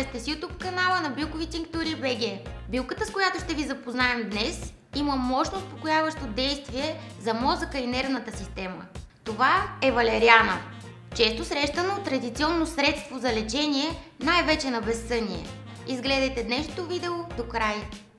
Вие сте с YouTube канала на Билкови тинктури БГ. Билката, с която ще ви запознаем днес, има мощно успокояващо действие за мозъка и нервната система. Това е валериана. Често срещано традиционно средство за лечение, най-вече на безсъние. Изгледайте днешното видео до край.